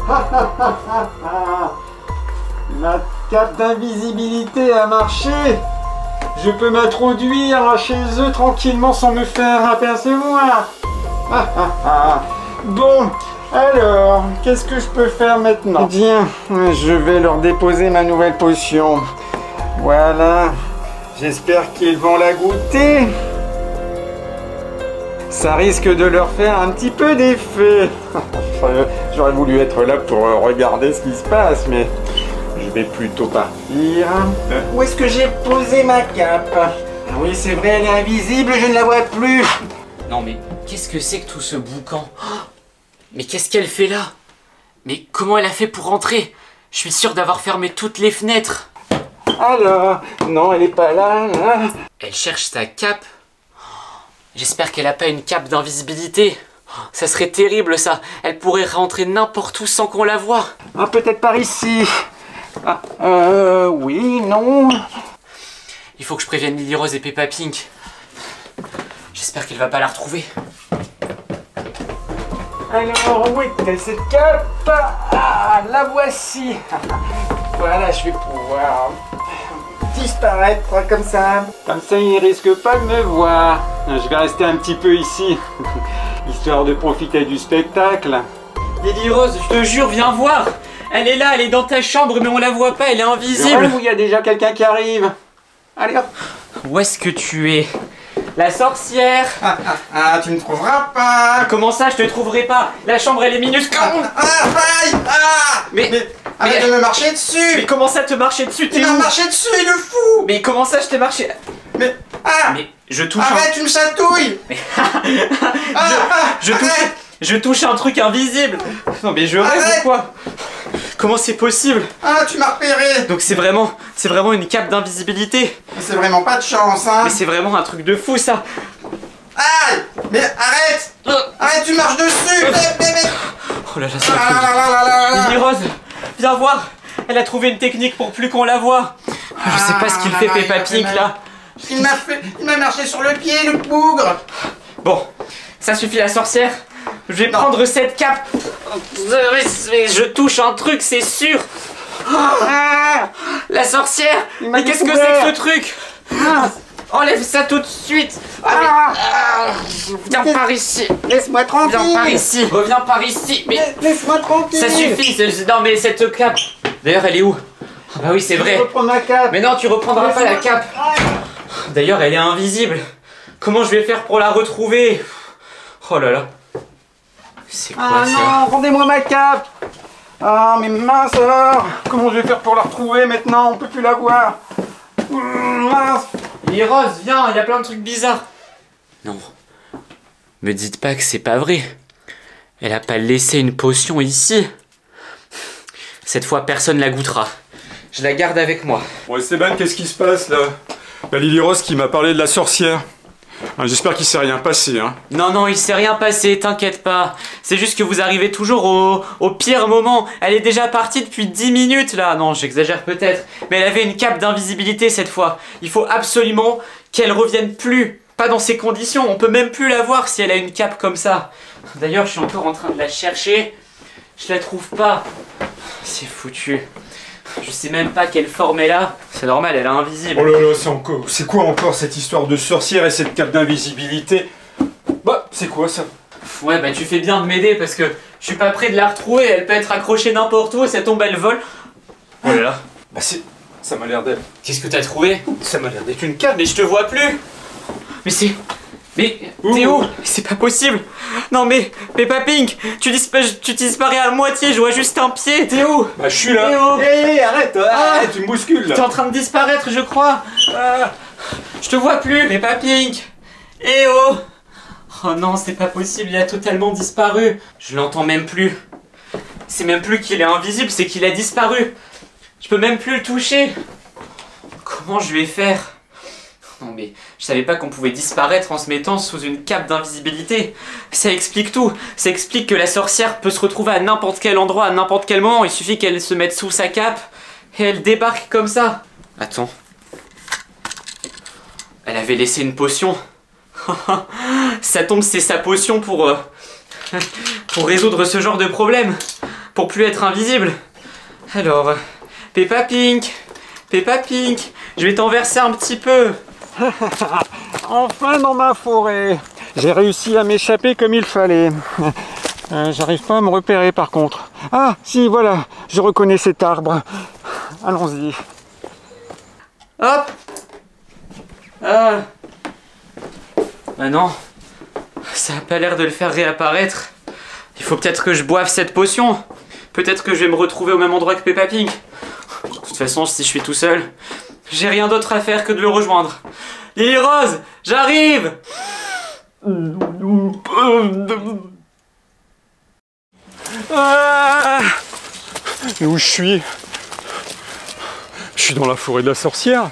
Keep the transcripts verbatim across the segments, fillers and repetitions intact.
Ma cape d'invisibilité a marché. Je peux m'introduire chez eux tranquillement sans me faire apercevoir. Bon, alors, qu'est-ce que je peux faire maintenant? Bien, je vais leur déposer ma nouvelle potion. Voilà, j'espère qu'ils vont la goûter. Ça risque de leur faire un petit peu d'effet. J'aurais voulu être là pour regarder ce qui se passe, mais je vais plutôt partir. Où est-ce que j'ai posé ma cape? Ah oui, c'est vrai, elle est invisible, je ne la vois plus. Non mais, qu'est-ce que c'est que tout ce boucan? Mais qu'est-ce qu'elle fait là? Mais comment elle a fait pour rentrer? Je suis sûr d'avoir fermé toutes les fenêtres. Alors, non, elle n'est pas là, là. Elle cherche sa cape. J'espère qu'elle n'a pas une cape d'invisibilité. Ça serait terrible ça. Elle pourrait rentrer n'importe où sans qu'on la voie. Ah, peut-être par ici. Ah, euh, oui, non. Il faut que je prévienne Lily Rose et Peppa Pink. J'espère qu'elle va pas la retrouver. Alors, où est-elle cette cape? Ah, la voici. Voilà, je vais pouvoir disparaître comme ça. Comme ça, il ne risque pas de me voir. Je vais rester un petit peu ici, histoire de profiter du spectacle. Lily Rose, je te jure, viens voir. Elle est là, elle est dans ta chambre, mais on la voit pas, elle est invisible. Il y a déjà quelqu'un qui arrive. Allez hop. Où est-ce que tu es? La sorcière. Ah, ah, ah, tu ne trouveras pas. Comment ça, je te trouverai pas? La chambre, elle est minuscule. Ah, ah, aïe, ah. Mais, mais, arrête mais, de me marcher dessus. Mais comment ça te marcher dessus? T'es Tu où? m'as marché dessus, le fou. Mais comment ça, je t'ai marché? Mais, ah. Mais je touche Arrête, un... tu me chatouilles. Mais... ah, je, ah, je touche... Je touche un truc invisible. Non mais je rêve ou quoi? Comment c'est possible? Ah, tu m'as repéré. Donc c'est vraiment... C'est vraiment une cape d'invisibilité. C'est vraiment pas de chance, hein. Mais c'est vraiment un truc de fou, ça. Aïe. Mais arrête. Arrête, tu marches dessus. Mais, mais, mais... Oh là là, c'est ah, là, là, là, là, là. Lily Rose, viens voir. Elle a trouvé une technique pour plus qu'on la voit. Je sais pas ce qu'il fait, Peppa Pink, là. Il m'a fait... Il m'a marché sur le pied, le bougre. Bon, ça suffit, la sorcière. Je vais non. prendre cette cape. Je touche un truc, c'est sûr. Ah, la sorcière. Mais qu'est-ce que c'est que ce truc? Ah, enlève ça tout de suite. Ah, mais, ah, viens par ici. Laisse-moi tranquille. Viens par ici. Reviens par ici. Mais laisse-moi tranquille. Ça suffit. Non mais cette cape. D'ailleurs, elle est où? Ah bah oui, c'est vrai. Je reprends ma cape. Mais non, tu reprendras pas la cape. D'ailleurs, elle est invisible. Comment je vais faire pour la retrouver? Oh là là. C'est quoi ah ça? Ah non, rendez-moi ma cape. Ah mais mince alors. Comment je vais faire pour la retrouver maintenant? On peut plus la voir. Mmh, mince. Lily Rose, viens, il y a plein de trucs bizarres. Non. Me dites pas que c'est pas vrai. Elle a pas laissé une potion ici. Cette fois, personne la goûtera. Je la garde avec moi. Bon, Esteban, qu'est-ce qui se passe là? La Lily Rose qui m'a parlé de la sorcière. J'espère qu'il s'est rien passé, hein. Non, non, il s'est rien passé, t'inquiète pas. C'est juste que vous arrivez toujours au, au pire moment. Elle est déjà partie depuis dix minutes, là. Non, j'exagère peut-être. Mais elle avait une cape d'invisibilité cette fois. Il faut absolument qu'elle revienne plus. Pas dans ces conditions. On peut même plus la voir si elle a une cape comme ça. D'ailleurs, je suis encore en train de la chercher. Je la trouve pas. C'est foutu. Je sais même pas quelle forme elle a. C'est normal, elle est invisible. Oh là là, c'est encore... C'est quoi encore cette histoire de sorcière et cette cape d'invisibilité? Bah, c'est quoi ça? Ouais, bah tu fais bien de m'aider parce que je suis pas prêt de la retrouver. Elle peut être accrochée n'importe où et ça tombe, elle vole. Oh là là. Bah c'est... Ça m'a l'air d'elle. Qu'est-ce que t'as trouvé? Ça m'a l'air d'être une cape. Mais je te vois plus. Mais c'est... Mais t'es où? C'est pas possible. Non mais Peppa Pink, tu, dispa tu disparais à moitié, je vois juste un pied. T'es où? Bah je suis là. Hé hey, hey, arrête, ah, arrête, tu me bouscules là. T'es en train de disparaître, je crois. Ah, je te vois plus, Peppa Pink. Eh oh. Oh non, c'est pas possible, il a totalement disparu. Je l'entends même plus. C'est même plus qu'il est invisible, c'est qu'il a disparu. Je peux même plus le toucher. Comment je vais faire? Non mais je savais pas qu'on pouvait disparaître en se mettant sous une cape d'invisibilité. Ça explique tout. Ça explique que la sorcière peut se retrouver à n'importe quel endroit, à n'importe quel moment. Il suffit qu'elle se mette sous sa cape et elle débarque comme ça. Attends. Elle avait laissé une potion. Ça tombe, c'est sa potion pour, euh, pour résoudre ce genre de problème. pour plus être invisible. Alors, Peppa Pink, Peppa Pink, je vais t'en verser un petit peu. Enfin dans ma forêt. J'ai réussi à m'échapper comme il fallait. Euh, J'arrive pas à me repérer par contre. Ah, si, voilà, je reconnais cet arbre. Allons-y. Hop. Ah. Bah non, ça a pas l'air de le faire réapparaître. Il faut peut-être que je boive cette potion. Peut-être que je vais me retrouver au même endroit que Peppa Pink. De toute façon, si je suis tout seul, j'ai rien d'autre à faire que de le rejoindre. Lily Rose, j'arrive. Ah, mais où je suis? Je suis dans la forêt de la sorcière.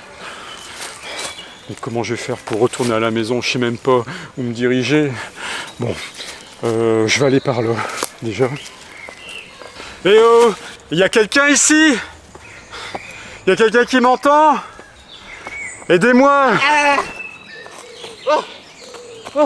Mais comment je vais faire pour retourner à la maison? Je sais même pas où me diriger. Bon, euh, je vais aller par là, déjà. Eh oh, il y a quelqu'un ici? Il y a quelqu'un qui m'entend? Aidez-moi! Ah. Oh. Oh.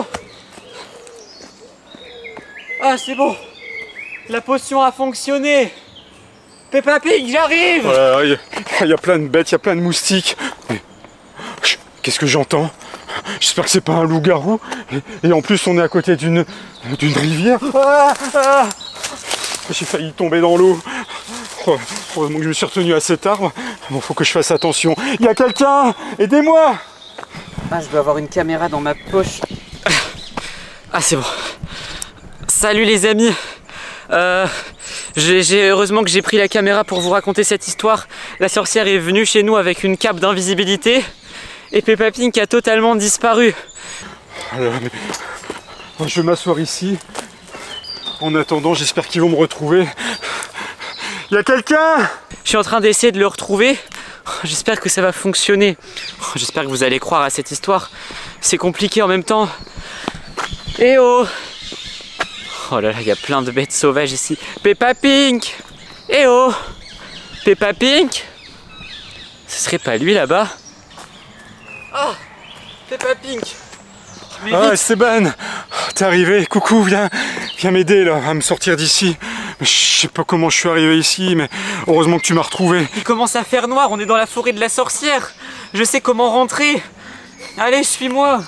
Ah, c'est bon. La potion a fonctionné. Peppa Pig, j'arrive. Voilà, il y, y a plein de bêtes, il y a plein de moustiques. Mais qu'est-ce que j'entends? J'espère que c'est pas un loup-garou. Et, et en plus, on est à côté d'une d'une rivière. Ah, ah, j'ai failli tomber dans l'eau. Oh, heureusement que je me suis retenu à cet arbre. Bon, faut que je fasse attention. Il y a quelqu'un! Aidez-moi! Ah, je dois avoir une caméra dans ma poche. Ah, c'est bon. Salut les amis. Euh, j'ai heureusement que j'ai pris la caméra pour vous raconter cette histoire. La sorcière est venue chez nous avec une cape d'invisibilité et Peppa Pink a totalement disparu. Alors, mais... je vais m'asseoir ici. En attendant, j'espère qu'ils vont me retrouver. Il y a quelqu'un? Je suis en train d'essayer de le retrouver. J'espère que ça va fonctionner. J'espère que vous allez croire à cette histoire. C'est compliqué en même temps. Eh oh! Oh là là, il y a plein de bêtes sauvages ici. Peppa Pink! Eh oh! Peppa Pink! Ce serait pas lui là-bas? Ah! Peppa Pink! Mais ah, vite. Esteban! T'es arrivé? Coucou, viens, viens m'aider là, à me sortir d'ici. Je sais pas comment je suis arrivé ici, mais heureusement que tu m'as retrouvé. Il commence à faire noir, on est dans la forêt de la sorcière. Je sais comment rentrer. Allez, suis-moi.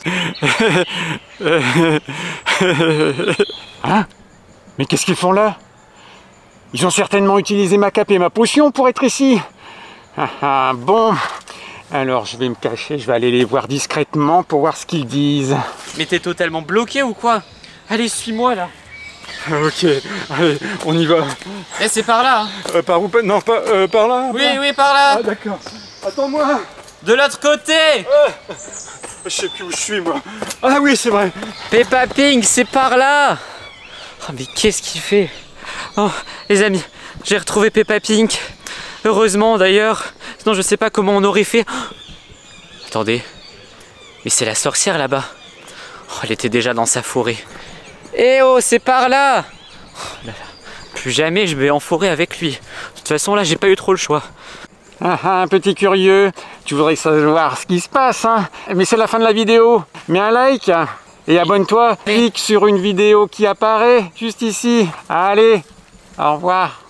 Hein? Mais qu'est-ce qu'ils font là? Ils ont certainement utilisé ma cape et ma potion pour être ici. Ah, ah, bon, alors je vais me cacher, je vais aller les voir discrètement pour voir ce qu'ils disent. Mais t'es totalement bloqué ou quoi? Allez, suis-moi là. Ok, allez, on y va. Eh, c'est par là. Hein. Euh, par où? Non, pas euh, par là. Oui, par... oui, par là. Ah d'accord. Attends-moi. De l'autre côté. Euh, je sais plus où je suis moi. Ah oui, c'est vrai. Peppa Pig, c'est par là. Oh, mais qu'est-ce qu'il fait? Oh, les amis, j'ai retrouvé Peppa Pig. Heureusement d'ailleurs. Sinon, je sais pas comment on aurait fait. Oh, attendez. Mais c'est la sorcière là-bas. Oh, elle était déjà dans sa forêt. Eh oh, c'est par là. Oh là là. Plus jamais je vais en forêt avec lui. De toute façon, là, j'ai pas eu trop le choix. Ah ah, petit curieux, tu voudrais savoir ce qui se passe, hein? Mais c'est la fin de la vidéo. Mets un like et abonne-toi. Clique sur une vidéo qui apparaît juste ici. Allez, au revoir.